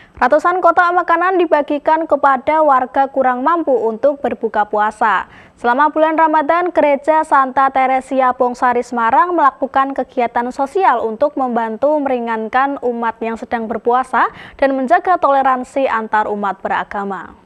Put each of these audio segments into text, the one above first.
Ratusan kotak makanan dibagikan kepada warga kurang mampu untuk berbuka puasa. Selama bulan Ramadan, Gereja Santa Teresia Bongsari Semarang melakukan kegiatan sosial untuk membantu meringankan umat yang sedang berpuasa dan menjaga toleransi antar umat beragama.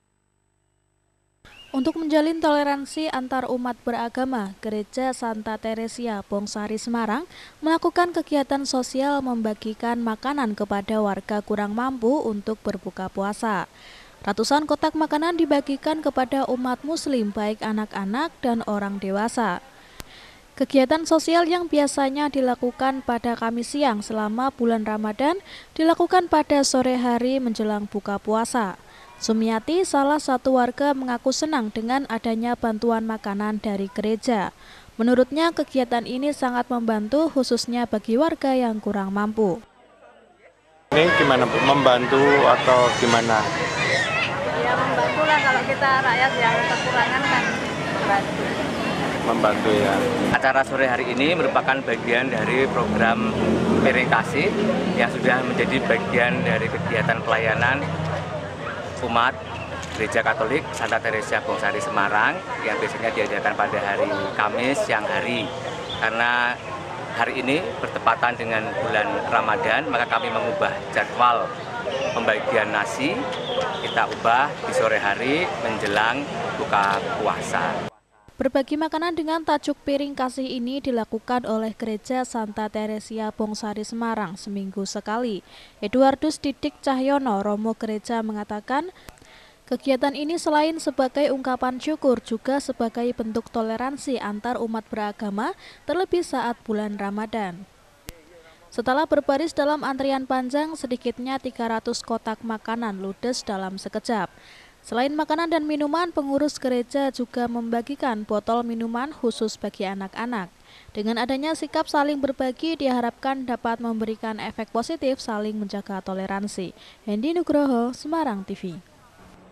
Untuk menjalin toleransi antar umat beragama, Gereja Santa Teresia Bongsari Semarang melakukan kegiatan sosial membagikan makanan kepada warga kurang mampu untuk berbuka puasa. Ratusan kotak makanan dibagikan kepada umat muslim baik anak-anak dan orang dewasa. Kegiatan sosial yang biasanya dilakukan pada Kamis siang selama bulan Ramadan dilakukan pada sore hari menjelang buka puasa. Sumiati, salah satu warga, mengaku senang dengan adanya bantuan makanan dari gereja. Menurutnya, kegiatan ini sangat membantu khususnya bagi warga yang kurang mampu. Ini gimana Bu? Membantu atau gimana? Ya membantu lah, kalau kita rakyat yang kekurangan kan membantu. Membantu ya. Acara sore hari ini merupakan bagian dari program Piring Kasih yang sudah menjadi bagian dari kegiatan pelayanan umat Gereja Katolik Santa Teresia Bongsari Semarang yang biasanya diadakan pada hari Kamis siang hari. Karena hari ini bertepatan dengan bulan Ramadan, maka kami mengubah jadwal pembagian nasi, kita ubah di sore hari menjelang buka puasa. Berbagi makanan dengan tajuk Piring Kasih ini dilakukan oleh Gereja Santa Teresia Bongsari Semarang seminggu sekali. Eduardus Didik Cahyono, Romo Gereja, mengatakan kegiatan ini selain sebagai ungkapan syukur juga sebagai bentuk toleransi antar umat beragama, terlebih saat bulan Ramadan. Setelah berbaris dalam antrian panjang, sedikitnya 300 kotak makanan ludes dalam sekejap. Selain makanan dan minuman, pengurus gereja juga membagikan botol minuman khusus bagi anak-anak. Dengan adanya sikap saling berbagi, diharapkan dapat memberikan efek positif saling menjaga toleransi. Hendy Nugroho, Semarang TV.